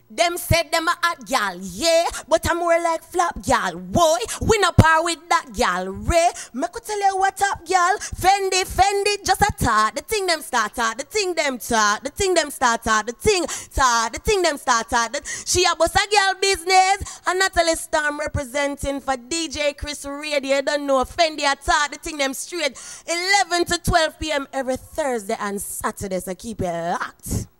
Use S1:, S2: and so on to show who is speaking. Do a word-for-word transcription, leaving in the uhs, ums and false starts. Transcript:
S1: Them said them a hot gal, yeah, but I'm more like flop gal, boy. We no par with that gal, Ray. Me could tell you what up, gal. Fendi, Fendi, just a talk. The thing them start talk, the thing them talk, the thing them start talk, the thing talk, the thing them start talk. She a boss a gal business, and Natalie Storm representing for D J Chris Radio. You don't know Fendi a talk, the thing them straight. eleven to twelve p m every Thursday and Saturday, so keep it locked.